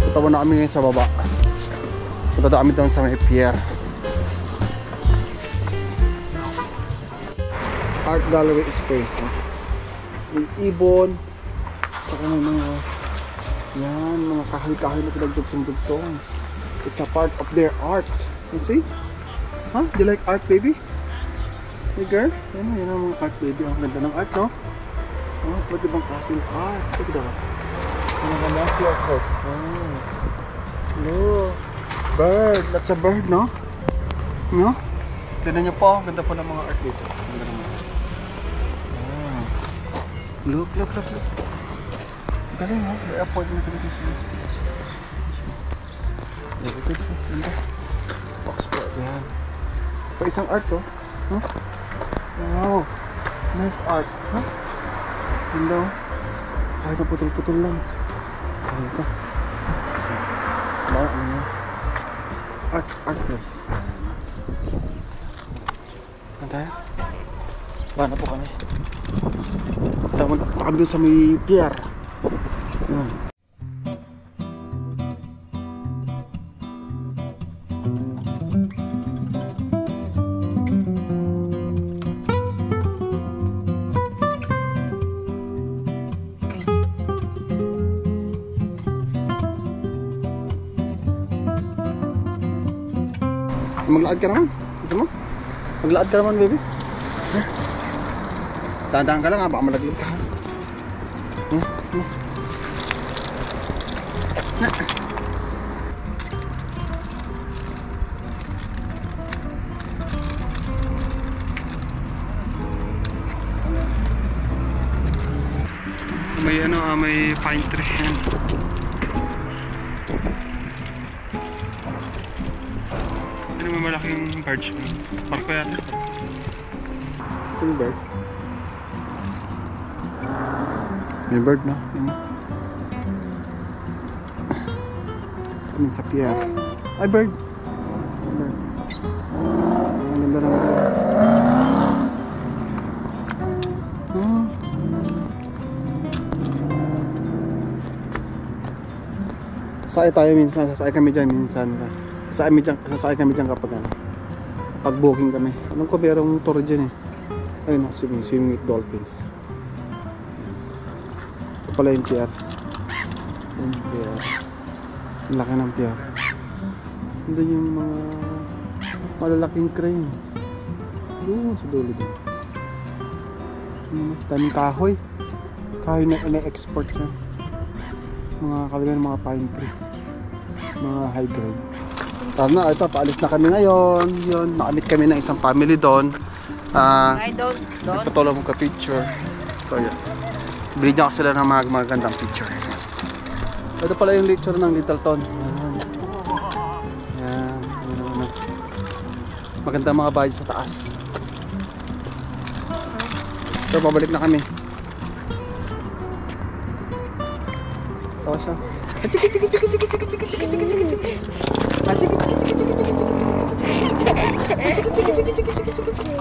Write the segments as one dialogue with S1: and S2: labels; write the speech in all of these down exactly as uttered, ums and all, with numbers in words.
S1: Punta na kami ngayon sa baba. Punta na kami doon sa may pier. Art gallery space. May ibon. Tsaka may mga yan, mga kahoy-kahoy na pinagdugtong-dugtong. It's a part of their art. You see? Huh? Do you like art, baby? Hey girl? Yan na, yan ang mga art, baby. Ang ganda ng art, no? Oh, ba't ibang klaseng art? Sige daw. Ano ka na? Q R code. Oh. Look. Bird. That's a bird, no? No? Tignan nyo po. Ganda po ng mga art dito. Ganda naman. Oh. Look, look, look, look. Galing, no? May airport na talaga siya. Very good. Ganda. Oxford. Yan. Pa isang art, oh. Huh? Wow. Nice art. Huh? Ganda, oh. Kahit na putol-putol lang. Ano ito? Ano ano? Art, art place. Ano tayo? Bana po kami. Tama kami doon sa may pier. Yan. Maglakad ka naman. Gusto mo? Maglakad ka naman, baby. Huh? Dahan-dahan ka lang ha, baka malaglag ka. Huh? Huh? Na. May ano, ah, may pine tree yan. May malaking birds. Parko yata. May bird. May bird, no? Kami sa pier. Ay, bird. Bird. Ang ganda ng bird. Hmm. Sasakay tayo minsan. Sasakay kami dyan minsan. Sasakay kami dyan, sasakay kami dyan kapag ano, pag booking kami. Anong ko merong tour dyan eh. Ayun, swimming, swimming with dolphins. Ito pala yung pier. Yung pier. Ang laki ng pier. Hindi yung mga malalaking crane. Doon sa dulo din. Daming kahoy. Kahoy na na-export yan. Mga kalaban, mga pine tree. Mga high grade. Tara na, ito, paalis na kami ngayon. Yun, nakamit kami ng isang family doon. Ah, uh, nagpatulong mo ka picture. So, yun. Binigyan ko sila ng mga magandang picture. Ito pala yung lecture ng Littleton. Yan. Yan. Yan. Maganda mga bahay sa taas. So, pabalik na kami. Tawa siya. Chiki chiki chiki chiki chiki chiki chiki chiki chiki chiki. Chiki chiki chiki chiki chiki chiki chiki chiki. Chiki chiki chiki chiki chiki chiki chiki.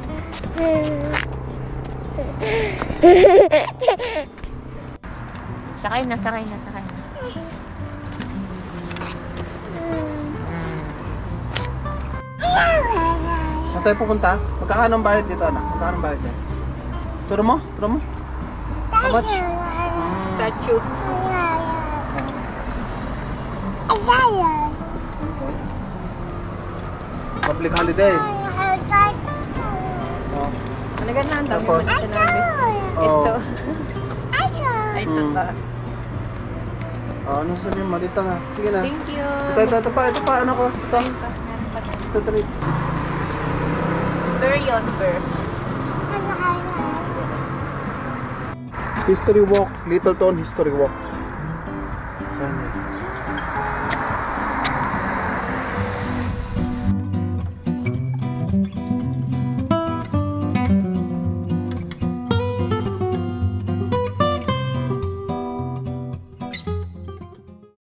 S2: Sakay na, sakay na, sakay na.
S1: Saan tayo pupunta? Magkakano ang bayad dito, anak? Magkakano ang bayad dyan? Turo mo? Turo mo? How much?
S2: Statue.
S1: Public holiday. Oh.
S2: Talaga na, ang dami mo
S1: Tapos?
S2: na sinabi.
S1: Oh.
S2: Ito. Ay, ito
S1: Hmm.
S2: ba?
S1: Oh, ano sabihin mo? Dito na. Sige na.
S2: Thank you.
S1: Ito, ito, ito pa. Ito pa. Ano ko? Ito.
S2: Meron pa, meron pa.
S1: Ito, ito.
S2: Bear yun, bear.
S1: History walk. Littleton History Walk.